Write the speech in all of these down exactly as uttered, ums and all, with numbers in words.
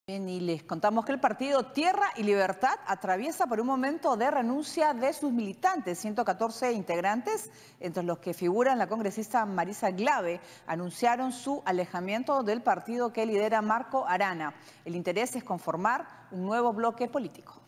Bien, y les contamos que el partido Tierra y Libertad atraviesa por un momento de renuncia de sus militantes. ciento catorce integrantes, entre los que figuran la congresista Marisa Glave, anunciaron su alejamiento del partido que lidera Marco Arana. El interés es conformar un nuevo bloque político.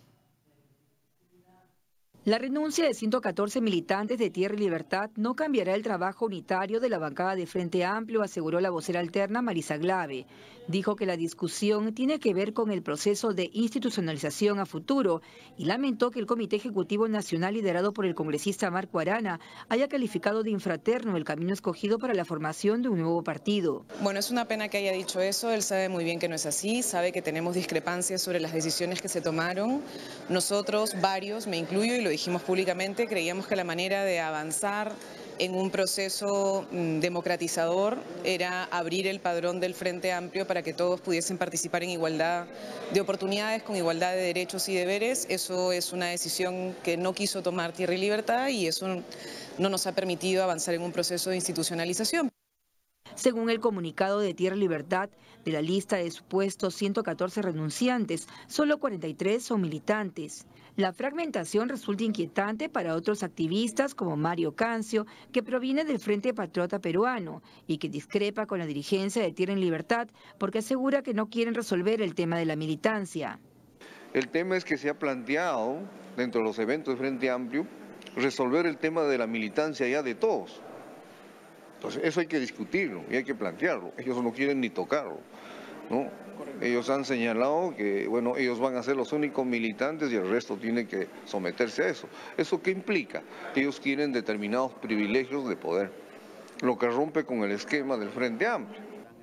La renuncia de ciento catorce militantes de Tierra y Libertad no cambiará el trabajo unitario de la bancada de Frente Amplio, aseguró la vocera alterna Marisa Glave. Dijo que la discusión tiene que ver con el proceso de institucionalización a futuro y lamentó que el Comité Ejecutivo Nacional liderado por el congresista Marco Arana haya calificado de infraterno el camino escogido para la formación de un nuevo partido. Bueno, es una pena que haya dicho eso, él sabe muy bien que no es así, sabe que tenemos discrepancias sobre las decisiones que se tomaron. Nosotros, varios, me incluyo y lo dijimos públicamente, creíamos que la manera de avanzar en un proceso democratizador era abrir el padrón del Frente Amplio para que todos pudiesen participar en igualdad de oportunidades, con igualdad de derechos y deberes. Eso es una decisión que no quiso tomar Tierra y Libertad y eso no nos ha permitido avanzar en un proceso de institucionalización. Según el comunicado de Tierra y Libertad, de la lista de supuestos ciento catorce renunciantes, solo cuarenta y tres son militantes. La fragmentación resulta inquietante para otros activistas como Mario Cancio, que proviene del Frente Patriota Peruano y que discrepa con la dirigencia de Tierra y Libertad porque asegura que no quieren resolver el tema de la militancia. El tema es que se ha planteado, dentro de los eventos de Frente Amplio, resolver el tema de la militancia ya de todos. Entonces, eso hay que discutirlo y hay que plantearlo. Ellos no quieren ni tocarlo, ¿no? Ellos han señalado que, bueno, ellos van a ser los únicos militantes y el resto tiene que someterse a eso. ¿Eso qué implica? Que ellos quieren determinados privilegios de poder, lo que rompe con el esquema del Frente Amplio.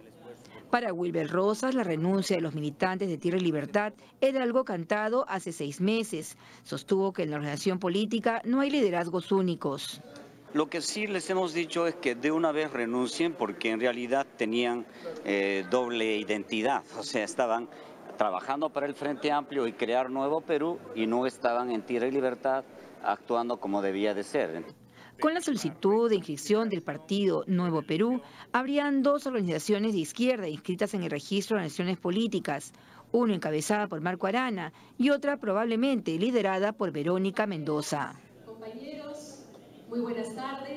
Para Wilber Rosas, la renuncia de los militantes de Tierra y Libertad era algo cantado hace seis meses. Sostuvo que en la organización política no hay liderazgos únicos. Lo que sí les hemos dicho es que de una vez renuncien porque en realidad tenían eh, doble identidad, o sea, estaban trabajando para el Frente Amplio y crear Nuevo Perú y no estaban en Tierra y Libertad actuando como debía de ser. Con la solicitud de inscripción del partido Nuevo Perú, habrían dos organizaciones de izquierda inscritas en el registro de naciones políticas, una encabezada por Marco Arana y otra probablemente liderada por Verónica Mendoza. Compañeros, muy buenas tardes.